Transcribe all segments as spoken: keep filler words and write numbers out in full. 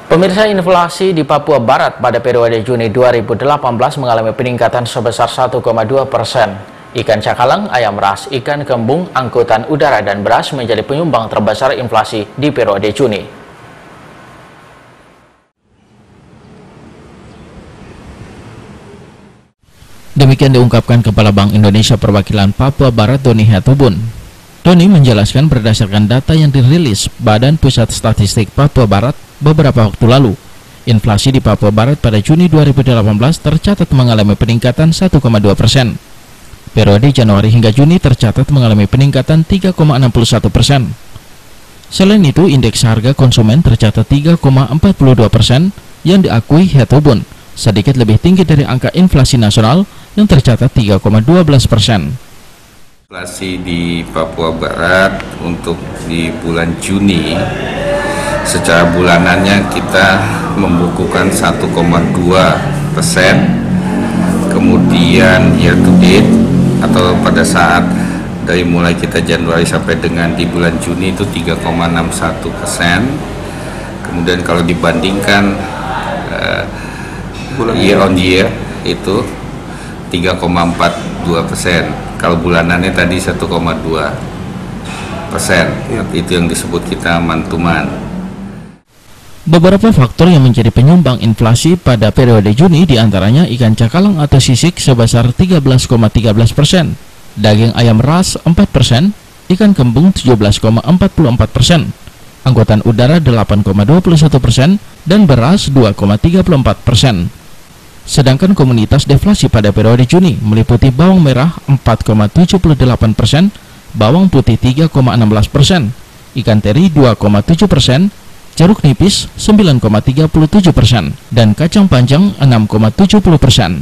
Pemirsa, inflasi di Papua Barat pada periode Juni dua ribu delapan belas mengalami peningkatan sebesar satu koma dua persen. Ikan cakalang, ayam ras, ikan kembung, angkutan udara, dan beras menjadi penyumbang terbesar inflasi di periode Juni. Demikian diungkapkan Kepala Bank Indonesia Perwakilan Papua Barat, Doni Hatubun. Doni menjelaskan berdasarkan data yang dirilis Badan Pusat Statistik Papua Barat beberapa waktu lalu, inflasi di Papua Barat pada Juni dua ribu delapan belas tercatat mengalami peningkatan satu koma dua persen. Periode Januari hingga Juni tercatat mengalami peningkatan tiga koma enam puluh satu persen. Selain itu, indeks harga konsumen tercatat tiga koma empat puluh dua persen yang diakui Hatubun, sedikit lebih tinggi dari angka inflasi nasional yang tercatat tiga koma dua belas persen. Inflasi di Papua Barat untuk di bulan Juni secara bulanannya kita membukukan satu koma dua persen, kemudian year to date atau pada saat dari mulai kita Januari sampai dengan di bulan Juni itu tiga koma enam satu persen. Kemudian kalau dibandingkan uh, year on year itu tiga koma empat dua persen. Kalau bulanannya tadi satu koma dua persen. Itu yang disebut kita mantuman. Beberapa faktor yang menjadi penyumbang inflasi pada periode Juni diantaranya ikan cakalang atau sisik sebesar tiga belas koma tiga belas persen, daging ayam ras empat persen, ikan kembung tujuh belas koma empat puluh empat persen, angkutan udara delapan koma dua puluh satu persen, dan beras dua koma tiga puluh empat persen. Sedangkan komoditas deflasi pada periode Juni meliputi bawang merah empat koma tujuh puluh delapan persen, bawang putih tiga koma enam belas persen, ikan teri dua koma tujuh persen, jeruk nipis sembilan koma tiga puluh tujuh persen, dan kacang panjang enam koma tujuh puluh persen.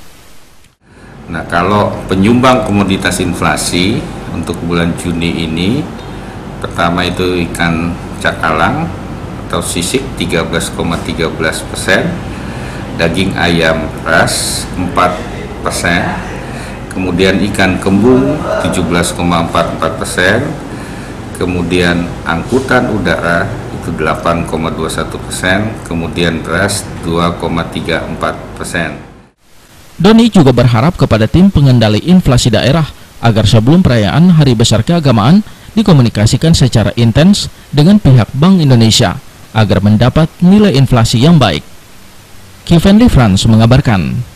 Nah, kalau penyumbang komoditas inflasi untuk bulan Juni ini, pertama itu ikan cakalang atau sisik tiga belas koma tiga belas persen, daging ayam ras empat persen, kemudian ikan kembung tujuh belas koma empat empat persen, kemudian angkutan udara itu delapan koma dua satu persen, kemudian beras dua koma tiga empat persen. Doni juga berharap kepada tim pengendali inflasi daerah agar sebelum perayaan Hari Besar Keagamaan dikomunikasikan secara intens dengan pihak Bank Indonesia agar mendapat nilai inflasi yang baik. Kifenly Frans mengabarkan.